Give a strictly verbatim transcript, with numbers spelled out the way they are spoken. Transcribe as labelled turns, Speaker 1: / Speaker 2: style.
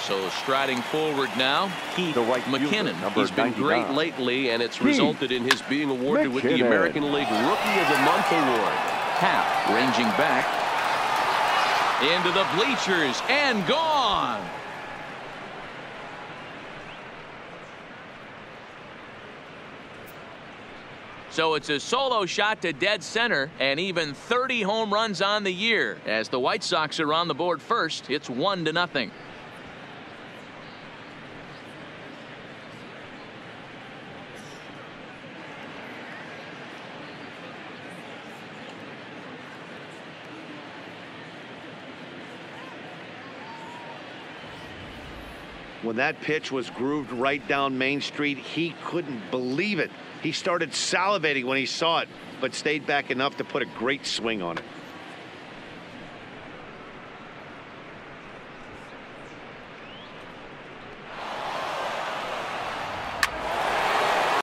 Speaker 1: So striding forward now, Keith
Speaker 2: the right
Speaker 1: McKinnon.
Speaker 2: Fielder,
Speaker 3: He's been great
Speaker 2: ninety-nine.
Speaker 3: lately, and it's
Speaker 2: Keith
Speaker 3: resulted in his being awarded with the
Speaker 2: McKinnon.
Speaker 3: American League Rookie of the Month award.
Speaker 1: Happ ranging back into the bleachers and gone. So it's a solo shot to dead center, and even thirty home runs on the year. As the White Sox are on the board first, it's one to nothing.
Speaker 4: When that pitch was grooved right down Main Street, he couldn't believe it. He started salivating when he saw it, but stayed back enough to put a great swing on it.